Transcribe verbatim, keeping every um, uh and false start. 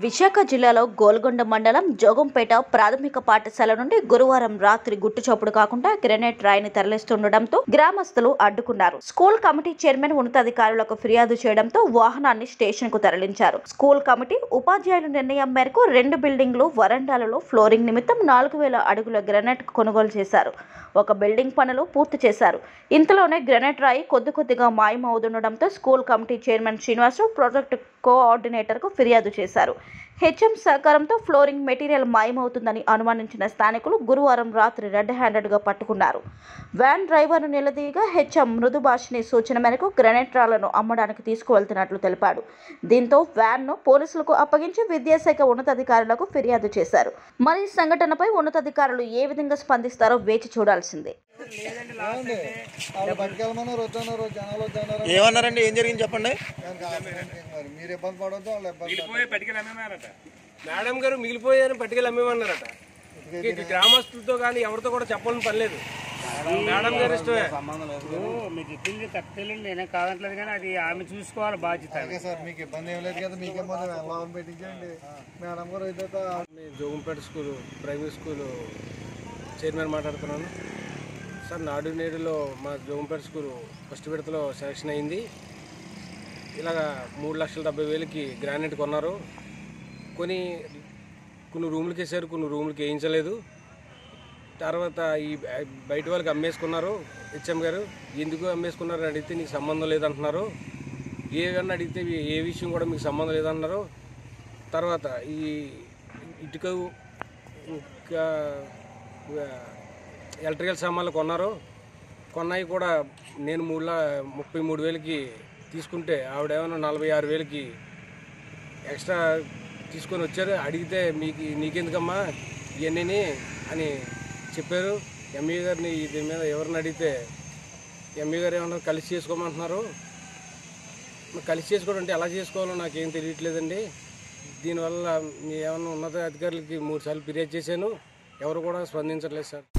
విశాఖ జిల్లాలో గోల్గొండ మండలం జోగంపేట ప్రాథమిక పాఠశాల నుండి గురువారం రాత్రి గుట్టుచప్పుడు కాకుండా గ్రెనేడ్ రాయిని తరలిస్తుండటంతో గ్రామస్తులు అడ్డుకున్నారు. స్కూల్ కమిటీ చైర్మన్ ఉన్నతాధికారులకు ఫిర్యాదు చేయడంతో వాహనాన్ని స్టేషన్ కు తరలించారు. స్కూల్ కమిటీ ఉపాధ్యాయుల నిర్ణయం మేరకు రెండు బిల్డింగ్లు వరండాలలో ఫ్లోరింగ్ నిమిత్తం నాలుగు వేల అడుగుల గ్రెనేడ్ కొనుగోలు చేశారు. ఒక బిల్డింగ్ పనులు పూర్తి చేశారు. ఇంతలోనే గ్రెనేడ్ రాయి కొద్ది కొద్దిగా మాయమవుతుండటంతో school committee chairman Srinivasarao project coordinator కు ఫిర్యాదు చేశారు. హెచ్ఎం సహకారంతో ఫ్లోరింగ్ మెటీరియల్ మాయమవుతుందని అనుమానించిన స్థానికులు గురువారం రాత్రి రెడ్ హ్యాండెడ్ గా పట్టుకున్నారు. వ్యాన్ డ్రైవర్ను నిలదీయగా హెచ్ఎం మృదు భాషిని సూచన మేరకు గ్రెనేడ్ రాళ్లను అమ్మడానికి తీసుకువెళ్తున్నట్లు తెలిపాడు. దీంతో వ్యాన్ను పోలీసులకు అప్పగించి విద్యాశాఖ ఉన్నతాధికారులకు ఫిర్యాదు చేశారు. మరి ఈ సంఘటనపై ఉన్నతాధికారులు ఏ విధంగా స్పందిస్తారో వేచి చూడాల్సిందే. ఏమన్నారండి? ఏం జరిగింది చెప్పండి. మీరు ఇబ్బంది పడవద్దు, వాళ్ళు ఇబ్బంది పట్టుకెళ్ళి అమ్మేమారట. మేడం గారు మిగిలిపోయారని పట్టుకెళ్ళి అమ్మేమన్నారట. గ్రామస్తులతో కానీ ఎవరితో కూడా చెప్పాలని పర్లేదు. మేడం గారు ఇష్టమే. మీకు చెప్పింది కరెక్టేనండి, నేనే కాదంటలేదు, కానీ అది ఆమె చూసుకోవాలి బాధ్యత. సార్ మీకు ఇబ్బంది ఏం లేదు కదా, మీకేమో లోన్ పెట్టించండి. మేడం గారు అయితే Jogampeta school primary school chairman మాట్లాడుతున్నాను సార్. నాడు నేడులో మా జోగంపేట స్కూలు ఫస్ట్ విడతలో సెలక్షన్ అయింది. ఇలాగా మూడు లక్షల డెబ్బై వేలకి గ్రానైట్ కొన్నారు. కొన్ని కొన్ని రూములకి వేసారు, కొన్ని రూములకి వేయించలేదు. తర్వాత ఈ బయట వాళ్ళకి అమ్మేసుకున్నారు. హెచ్ఎం గారు ఎందుకు అమ్మేసుకున్నారు అని అడిగితే నీకు సంబంధం లేదంటున్నారు. ఏ కన్నా అడిగితే ఏ విషయం కూడా మీకు సంబంధం లేదన్నారు. తర్వాత ఈ ఇటుక ఇంకా ఎలక్ట్రికల్ సామాన్లు కొన్నారు. కొన్నాయి కూడా నేను మూడు ముప్పై మూడు వేలకి తీసుకుంటే ఆవిడేమన్నా నలభై ఆరు వేలకి ఎక్స్ట్రా తీసుకొని వచ్చారు. అడిగితే మీకు నీకెందుకమ్మా ఇవన్నీ అని చెప్పారు. ఎంఈ గారిని దీని మీద ఎవరిని అడిగితే ఎంఈ గారు ఏమన్నా కలిసి చేసుకోమంటున్నారు. కలిసి చేసుకోవడం అంటే ఎలా చేసుకోవాలో నాకేం తెలియట్లేదండి. దీనివల్ల ఏమన్నా ఉన్నత అధికారులకి మూడు సార్లు ఫిర్యాదు చేశాను, ఎవరు కూడా స్పందించట్లేదు సార్.